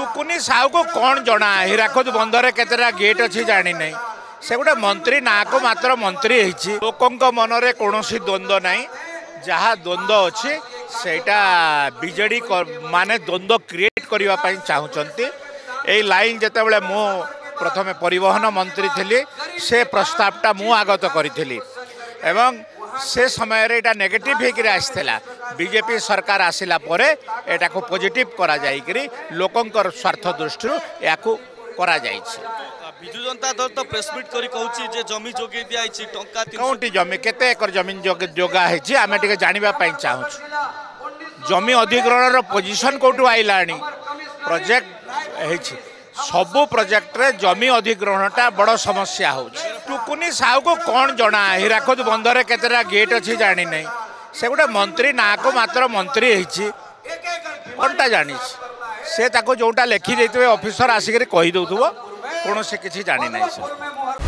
टुकुनी साहू को कौन जना हीराखोद बंदर केतरा गेट अच्छी जानी नहीं से गोटे मंत्री ना को मात्र मंत्री लोकों मनरे कौन द्वंद्व ना जहाँ द्वंद्व अच्छी सेटा बीजेडी माने द्वंद्व क्रिएट करने चाहूँगी यही लाइन जिते मु प्रथम परिवहन मंत्री थी से प्रस्तावटा मु आगत करी एवं से समय रे एटा नेगेटिव होकर आसला बीजेपी सरकार आसिला परे एटा को पॉजिटिव करा जाइकरी लोकंकर स्वार्थ दृष्टि या करा जाइछि। बिजु जनता दल तो प्रेस मीट करी कहूची जे जमी जोगे दिया आइछि टंका कोंटी जमी केते एकर जमीन जोगा है आमे टिके जानिबा पई चाहूछु जमी अधिग्रहण रो पोजीशन कोटू आइलानी प्रोजेक्ट है सबु प्रोजेक्ट रे जमी अधिग्रहणटा बड़ समस्या हो टुकुनी साहू को कौन जना हीराखोद बंदर केतरा गेट अच्छी जानी नहीं से गोटे मंत्री ना को मात्र मंत्री कौनटा जानी से जोटा लिखी देते ऑफिसर आसिक कहीदे कौन से किसी जानी ना।